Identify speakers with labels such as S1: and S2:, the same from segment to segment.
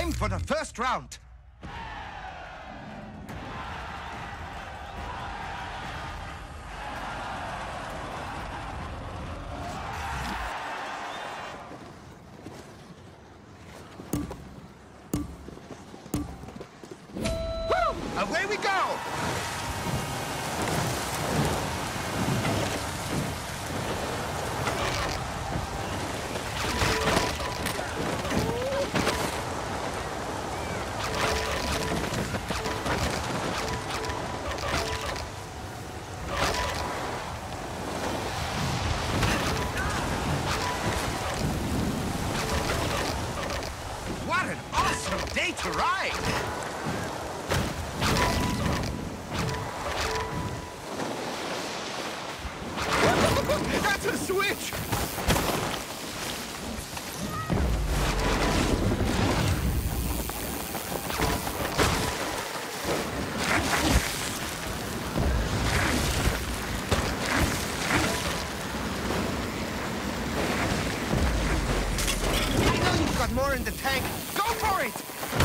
S1: Time for the first round. Away we go! What an awesome day to ride! That's a switch! I know you've got more in the tank. Go for it!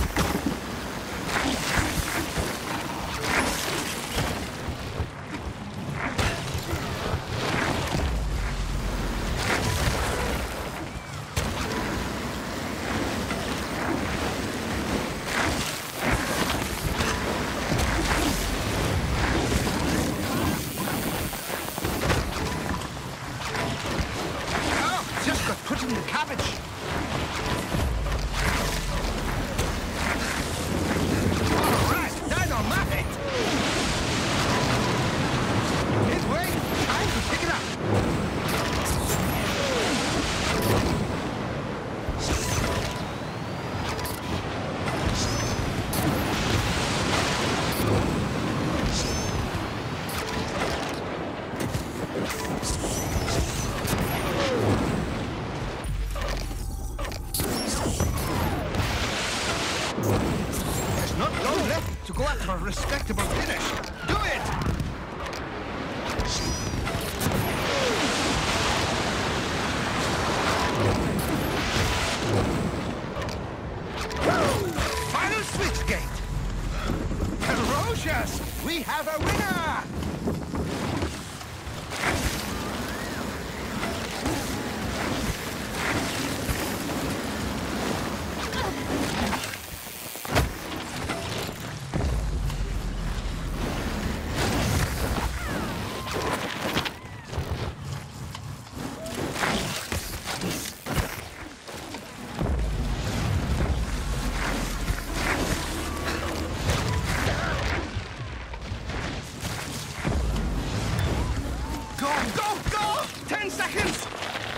S1: Put in the cabbage. All right, dynamite. Midway, time to pick it up. There's not long left to go after a respectable finish. Do it! Final switch gate! Ferocious! We have a winner! Go, go, go! 10 seconds!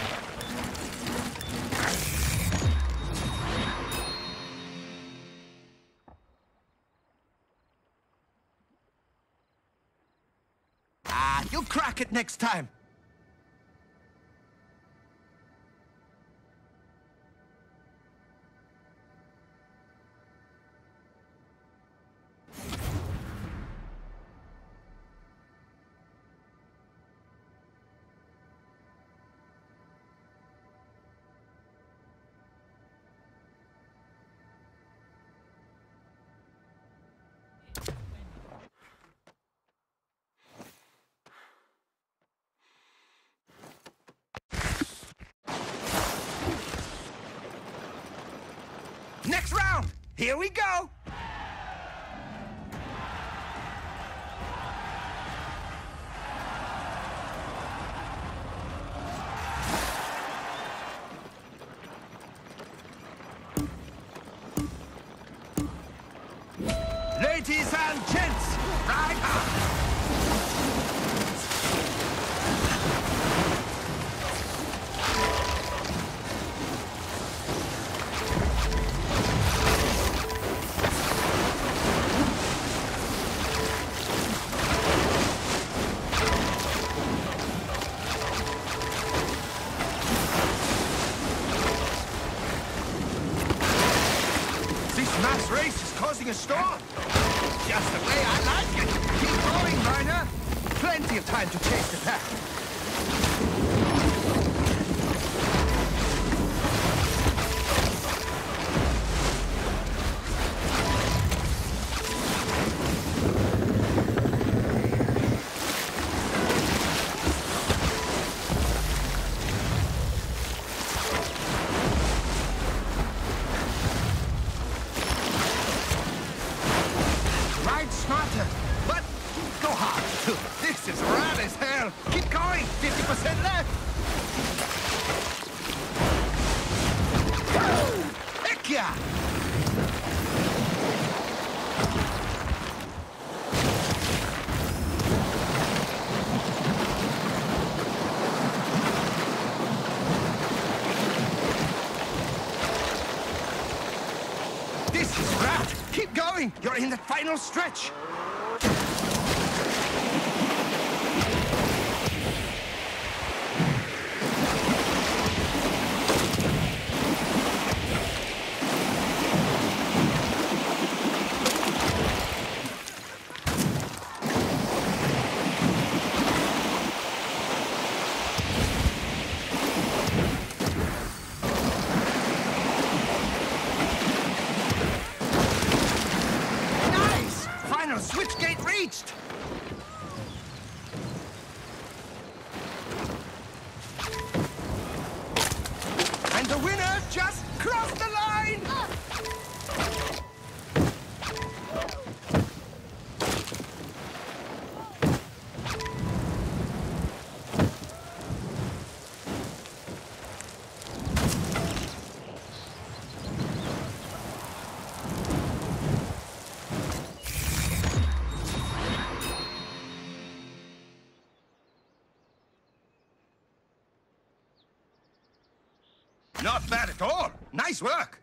S1: You'll crack it next time. Next round! Here we go! Ladies and gents, ride on! Mass race is causing a storm. Just the way I like it. Keep going, Miner. Plenty of time to chase the pack. here! This is rad! Keep going! You're in the final stretch! Switchgate reached! And the winner just crossed the line! Not bad at all. Nice work.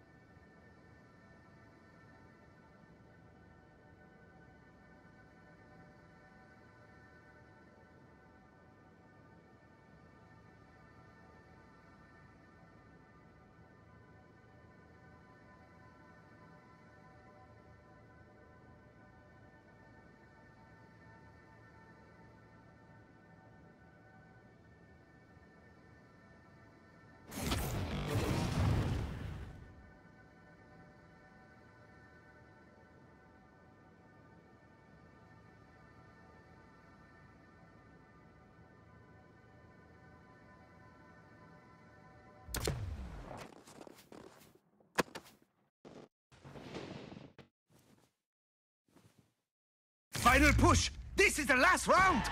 S1: Final push! This is the last round!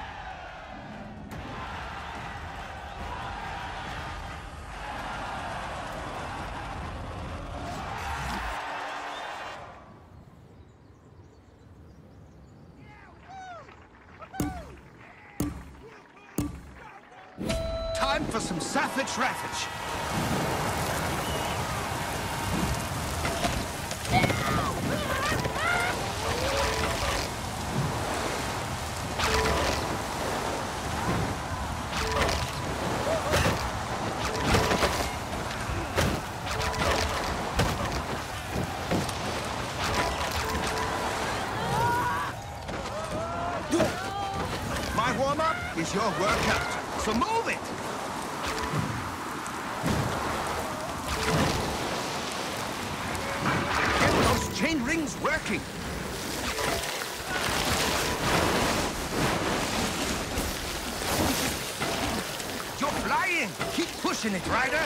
S1: Time for some savage ravage. My warm-up is your workout, so move it! Get those chain rings working! You're flying! Keep pushing it, Ryder!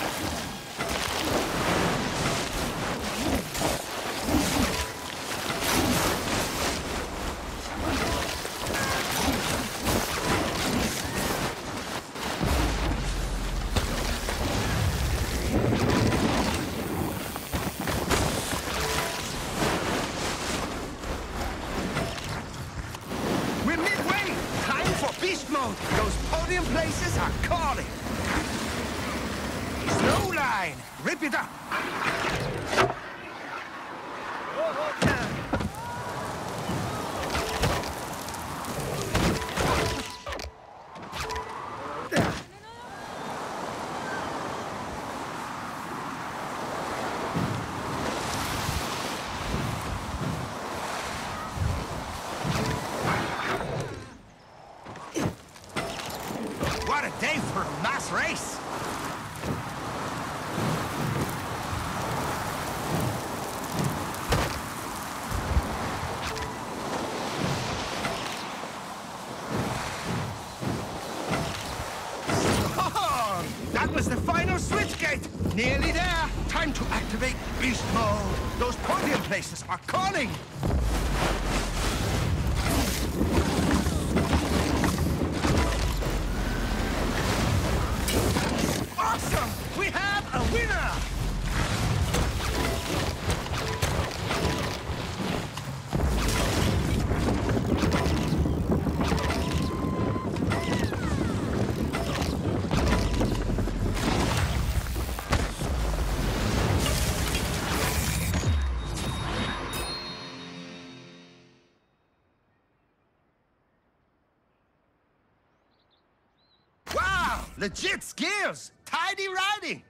S1: Beast mode! Those podium places are calling! Slow line! Rip it up! What a day for a mass race! Oh, that was the final switchgate! Nearly there! Time to activate beast mode! Those podium places are calling! Awesome! We have a winner! Legit skills! Tidy riding!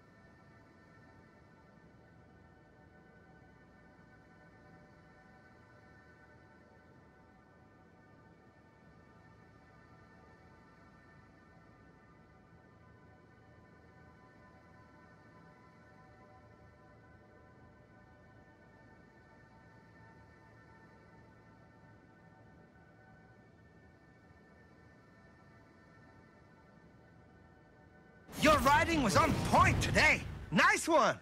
S1: Your riding was on point today. Nice one!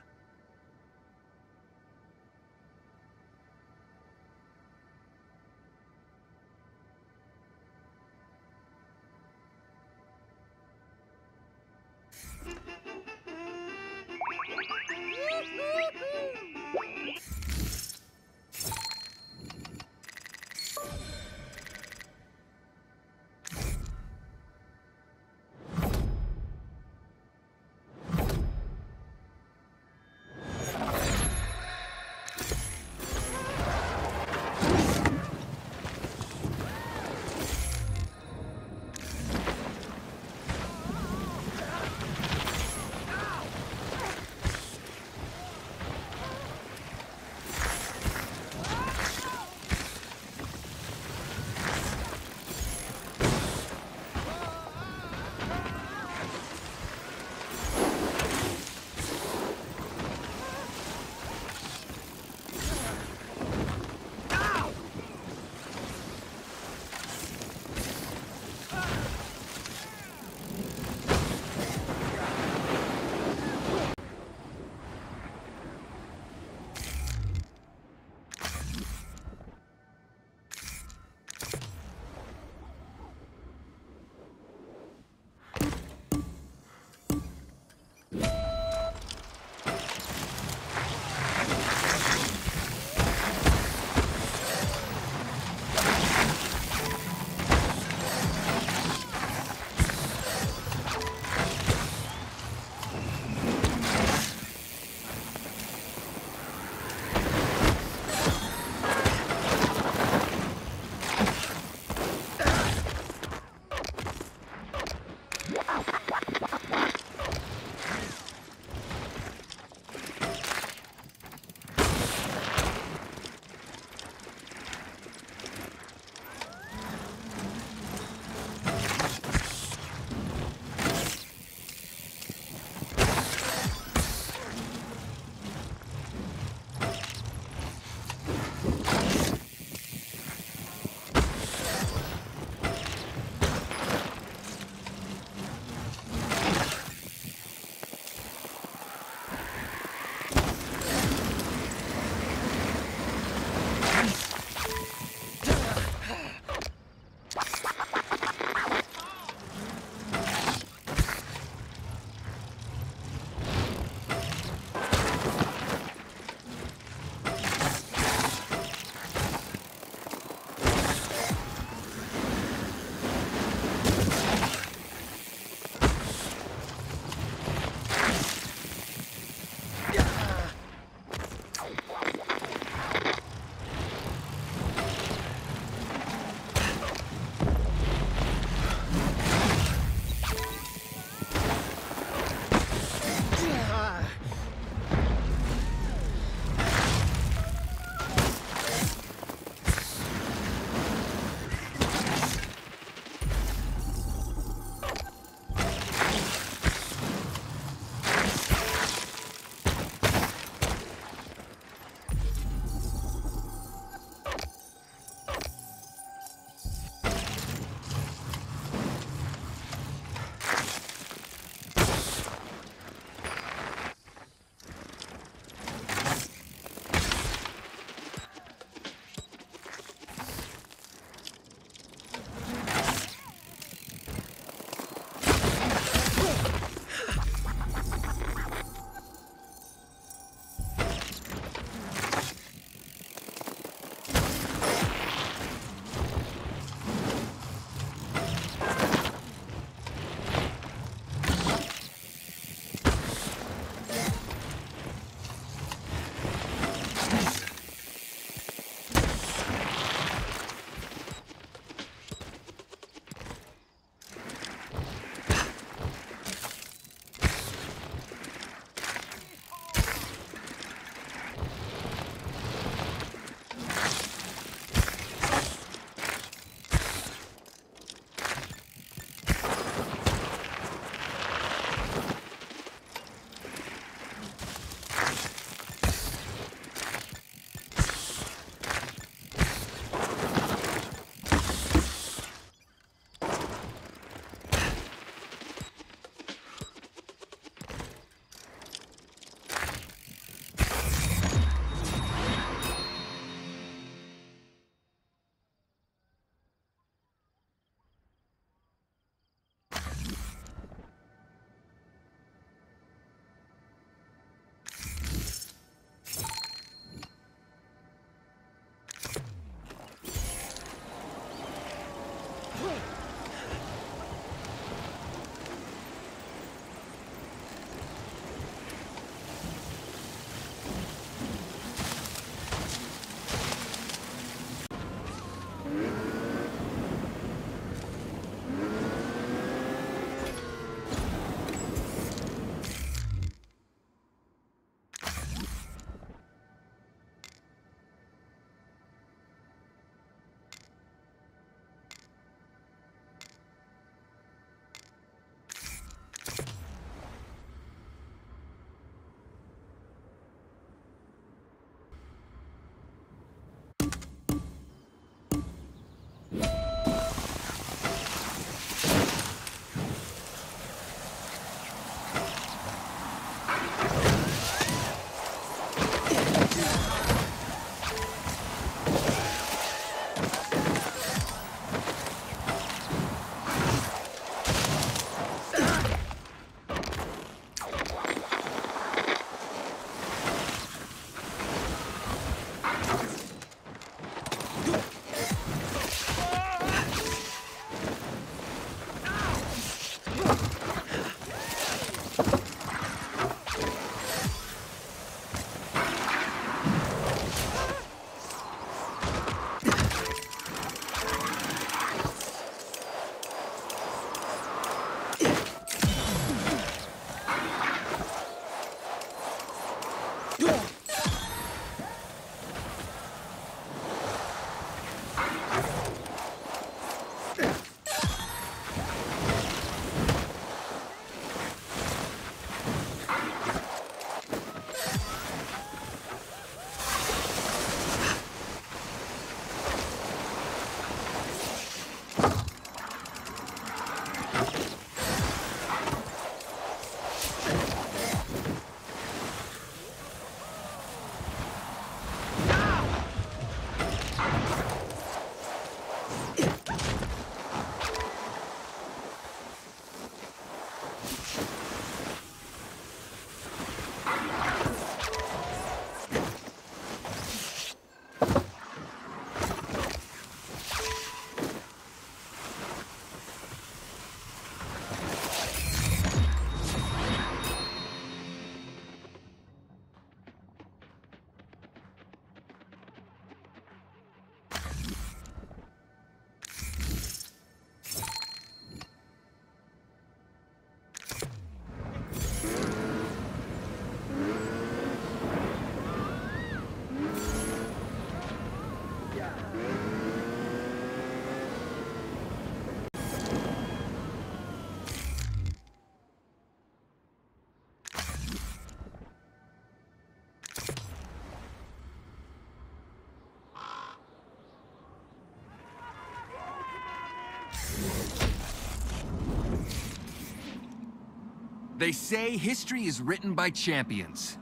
S2: They say history is written by champions.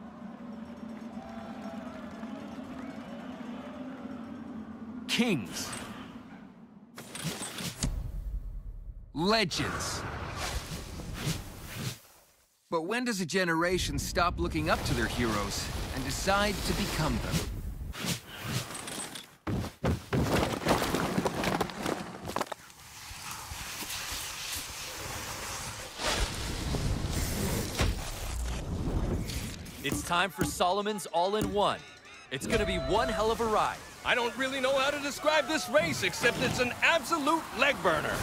S2: Kings. Legends. But when does a generation stop looking up to their heroes and decide to become them?
S3: It's time for Solomon's All-in-One. It's gonna be one hell of a ride.
S4: I don't really know how to describe this race, except it's an absolute leg burner.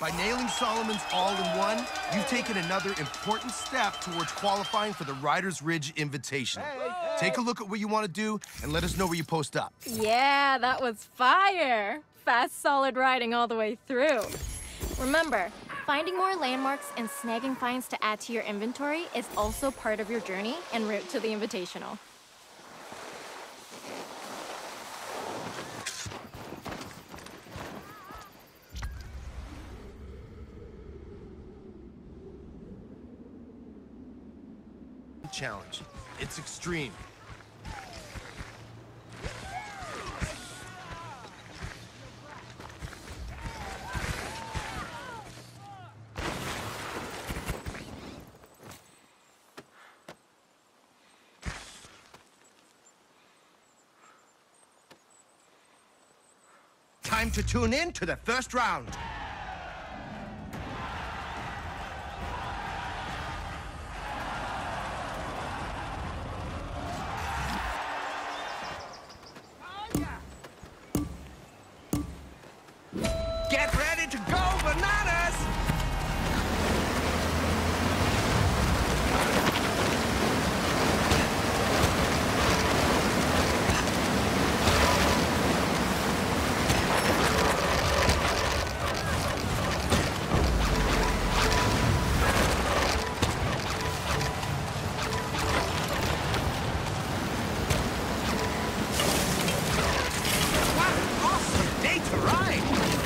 S1: By nailing Solomon's All-in-One, you've taken another important step towards qualifying for the Riders Ridge Invitational. Take a look at what you want to do and let us know where you post up.
S5: Yeah, that was fire. Fast, solid riding all the way through. Remember, finding more landmarks and snagging finds to add to your inventory is also part of your journey en route to the Invitational.
S1: Challenge. It's extreme. Time to tune in to the first round. Get ready to go bananas! What an awesome day to ride!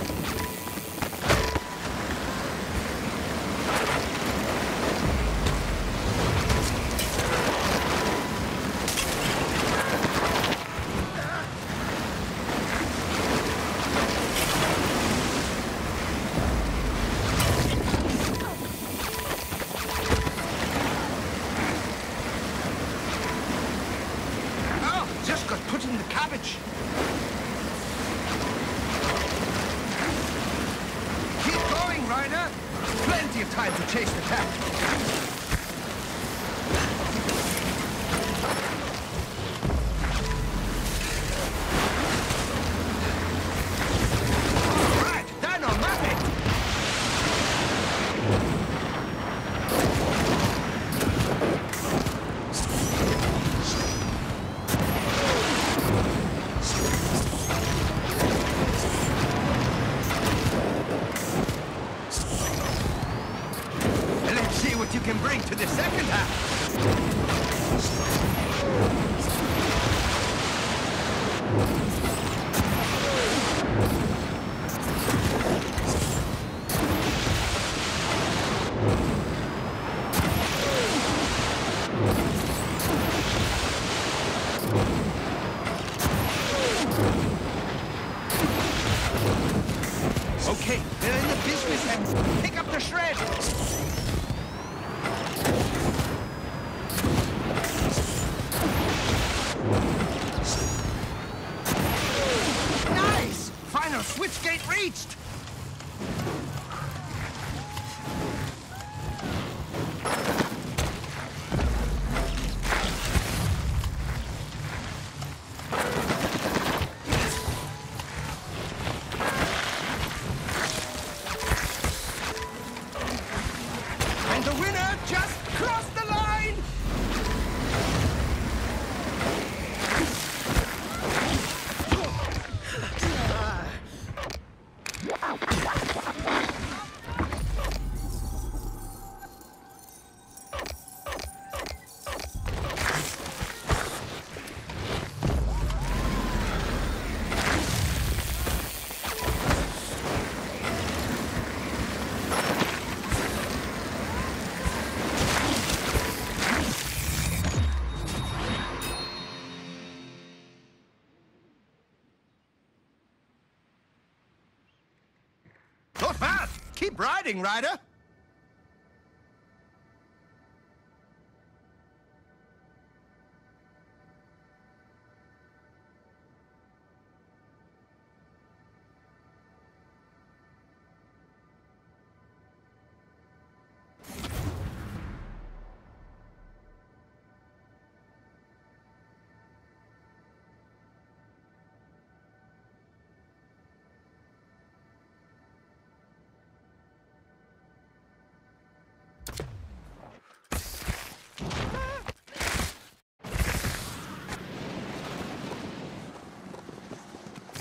S1: Oh, just got put in the cabbage. Keep going, Ryder. Plenty of time to chase the pack. All right, Dino-matic. Let's see what you can bring to the second half. Okay, they're in the business and pick up the shred. Nice! Final switchgate reached! And the winner just crossed the line! Not bad! Keep riding, Ryder!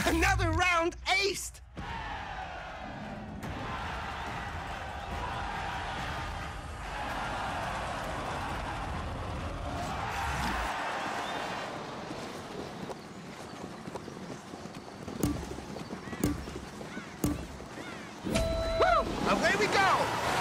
S6: Another round aced! Away we go!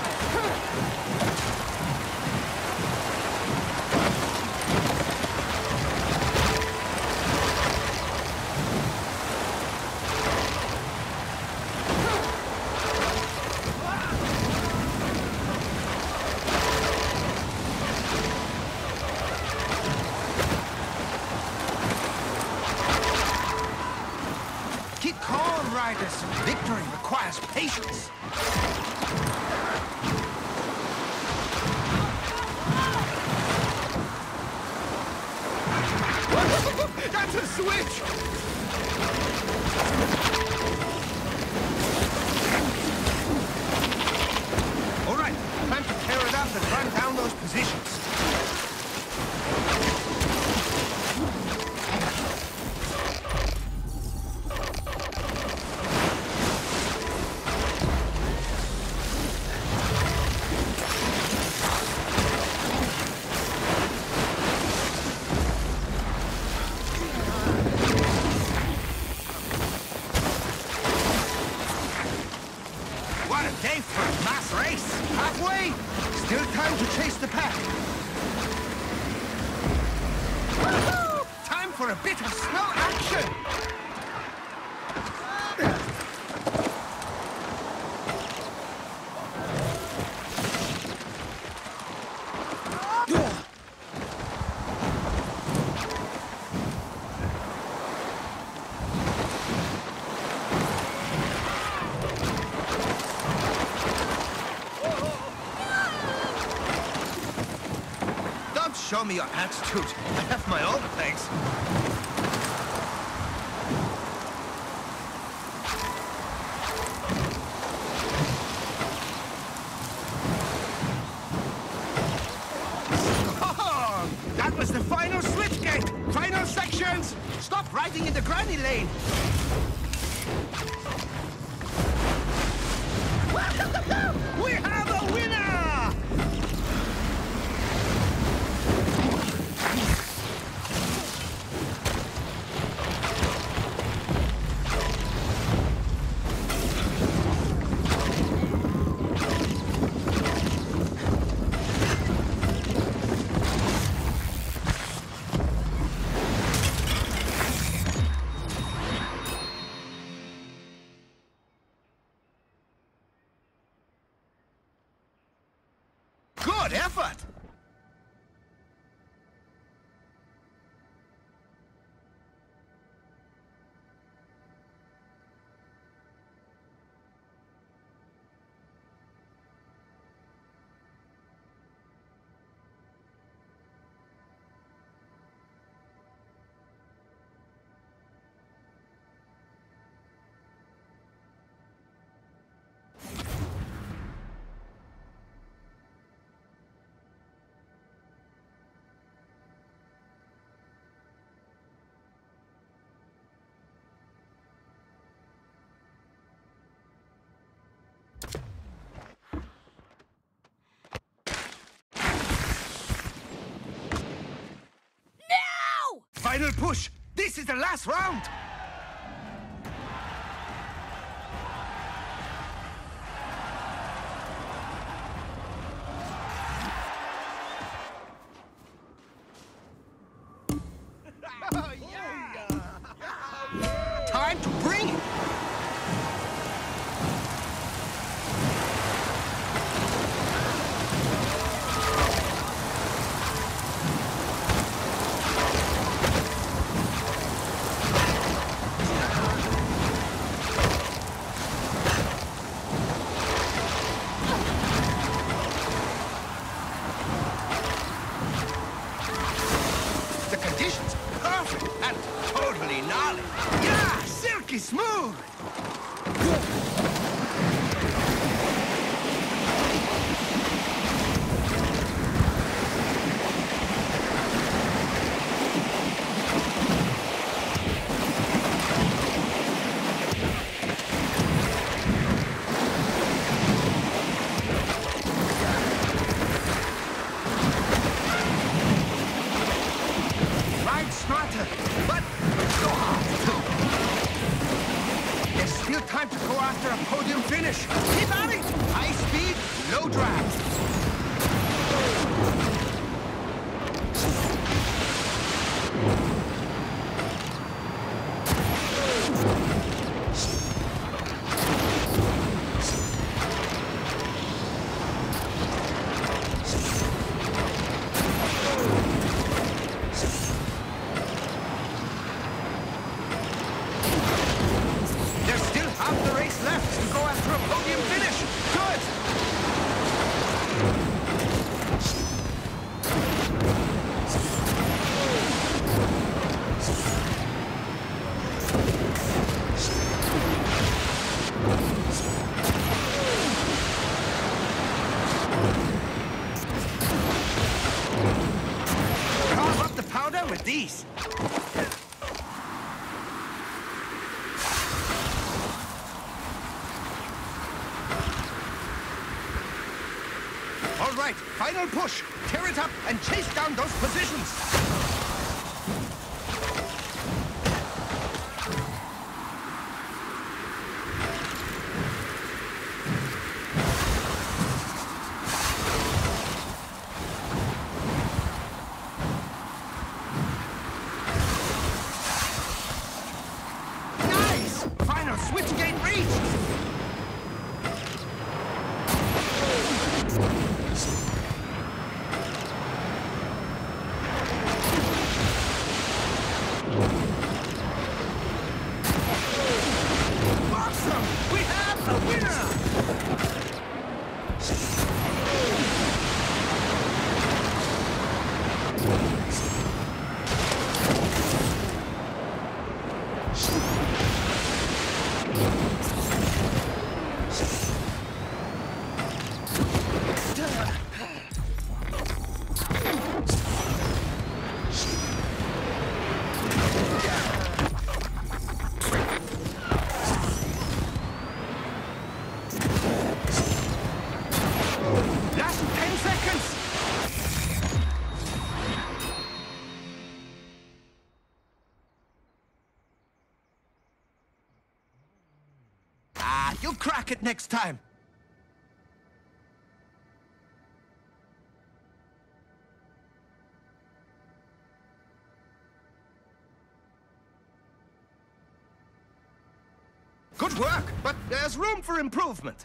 S6: Keep calm, riders. Victory requires patience. That's a switch! All right, time to tear it up and run down those positions. What a day for a mass race! Halfway! Still time to chase the pack. Woohoo! Time for a bit of snow action! Don't show me your attitude. I have my own things. Oh, that was the final switch gate. Final sections. Stop riding in the granny lane. We have a winner! Good effort! Final push! This is the last round! Time to bring it! The conditions perfect and totally gnarly. Yeah, silky smooth. after a podium finish. Keep at it! High speed, no drag. There's still half the race left to go after a podium finish. Good! Carve up the powder with these. All right, final push. Tear it up and chase down those positions. Nice! Final switch gate reached! Awesome! We have a winner! Last 10 seconds! You'll crack it next time. Good work, but there's room for improvement.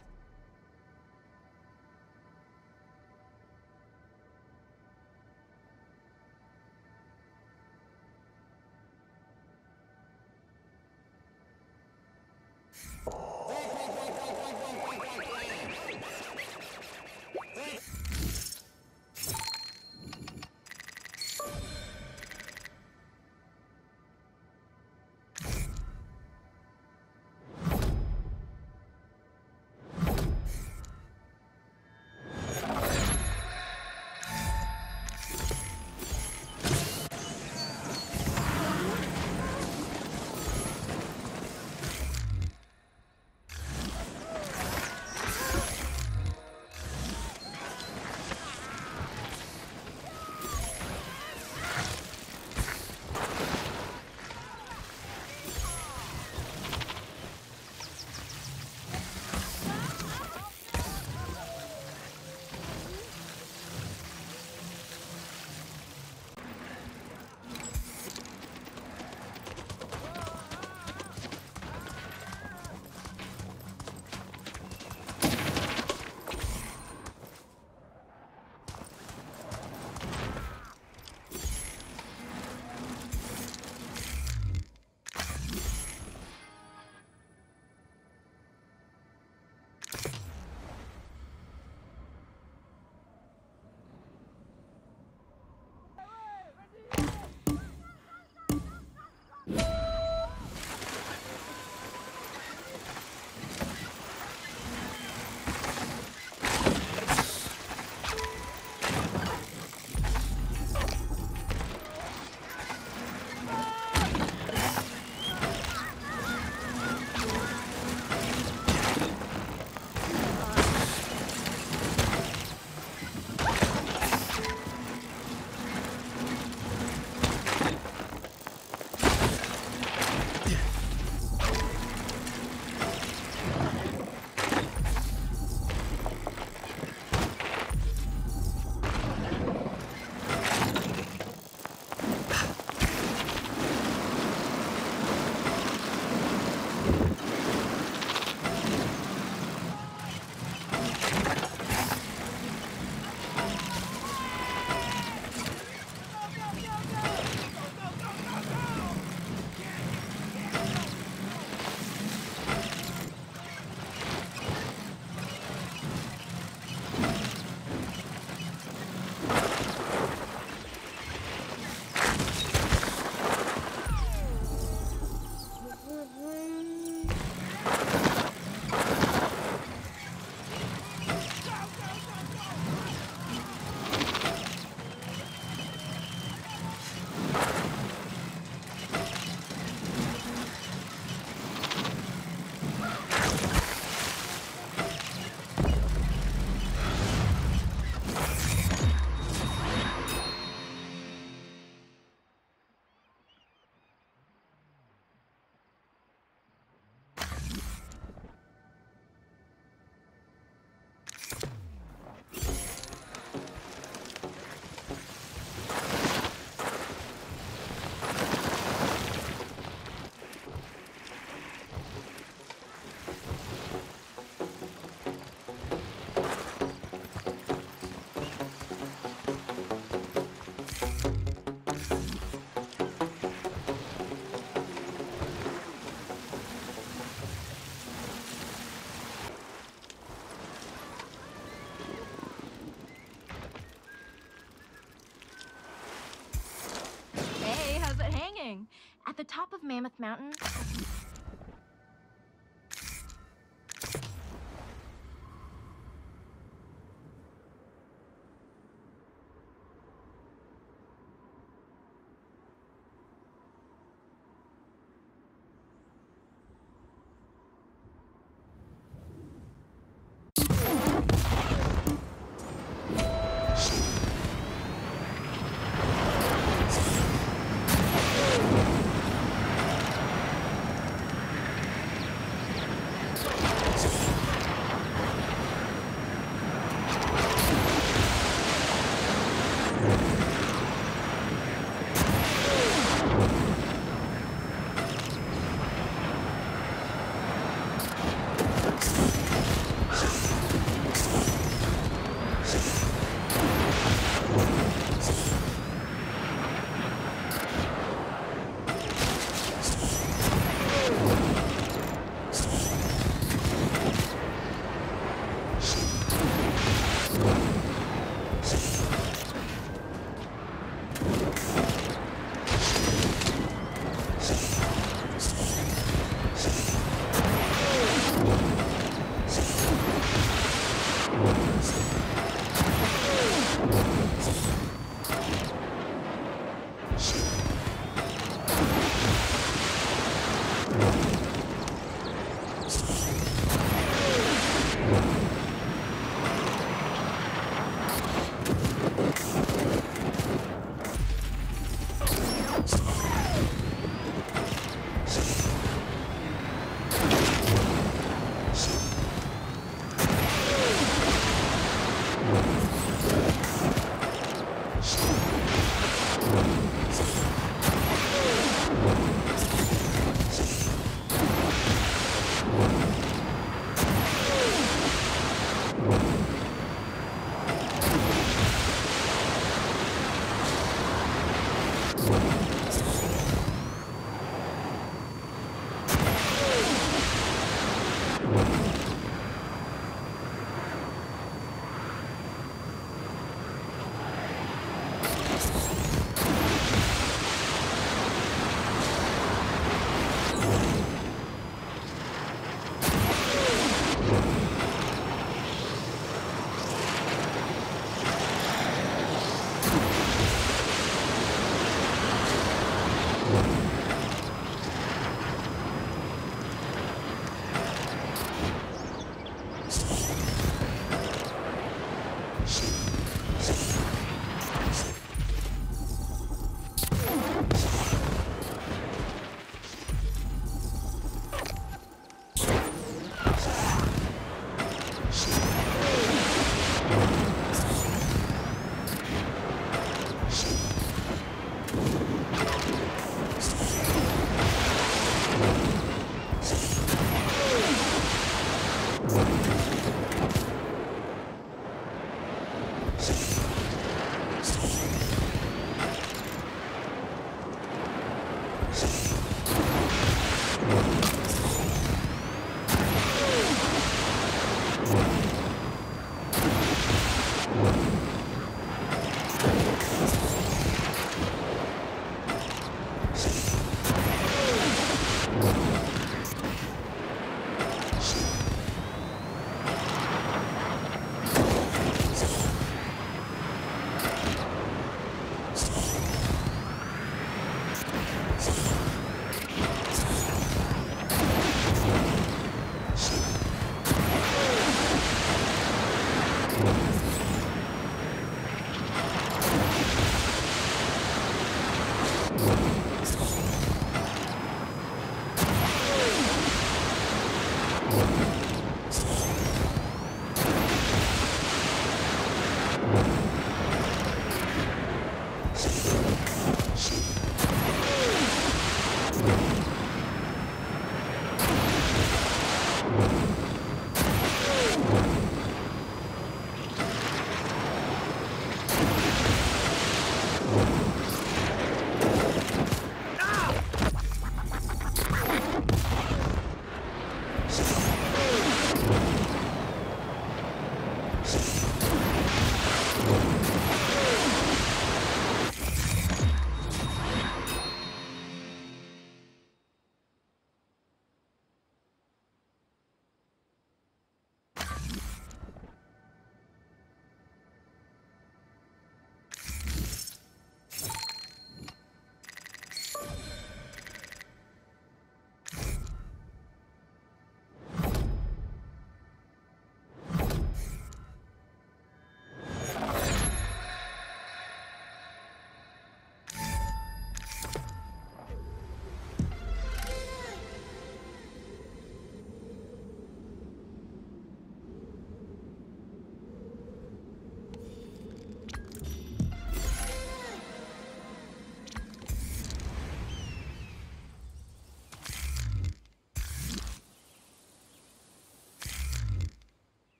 S5: of Mammoth Mountain?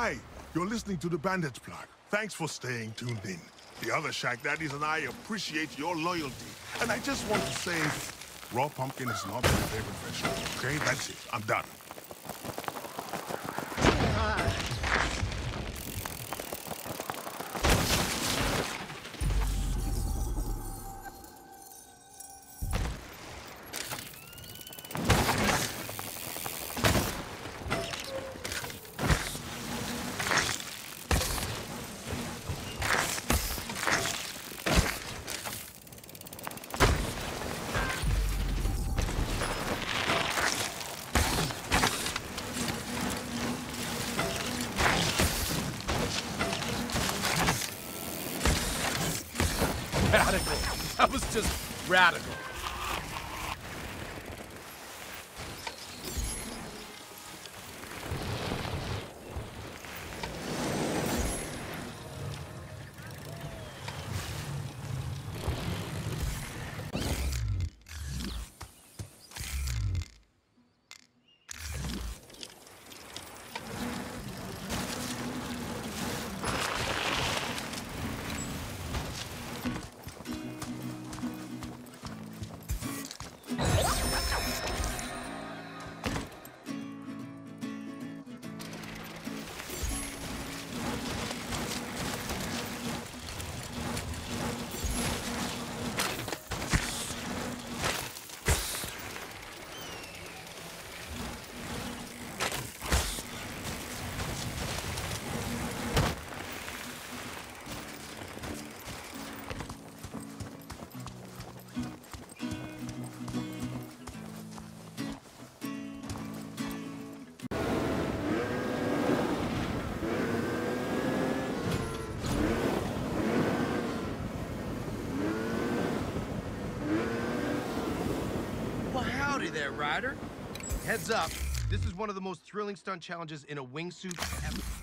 S7: Hi, you're listening to the Bandits Plot. Thanks for staying tuned in. The other Shack Daddies and I appreciate your loyalty. And I just want to say, raw pumpkin is not my favorite vegetable, okay? That's it. I'm done.
S4: Radical. That was just radical.
S1: Well, howdy there, Ryder. Heads up, this is one of the most thrilling stunt challenges in a wingsuit ever.